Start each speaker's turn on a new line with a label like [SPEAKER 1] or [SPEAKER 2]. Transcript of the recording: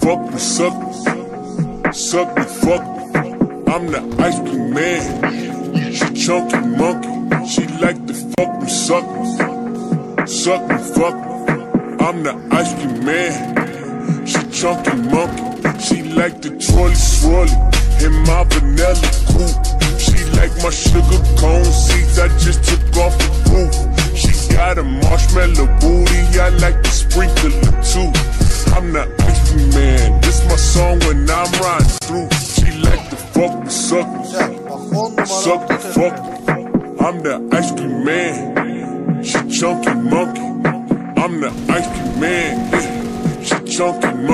[SPEAKER 1] fuck me, suck me, suck me, fuck me. I'm the ice cream man. She chunky monkey. She like to fuck me, suck me, suck me, fuck me. I'm the ice cream man. She chunky monkey. She like the trolley swirly in my vanilla coupe. She like my sugar cone seeds. I just took off the roof. She got a marshmallow booty. I like to sprinkle it too. I'm the ice cream man. This my song when I'm riding through. She like to fuck me, suck me, suck me, fuck me. I'm the ice cream man. She chunky monkey. I'm the ice cream man. She chunky monkey.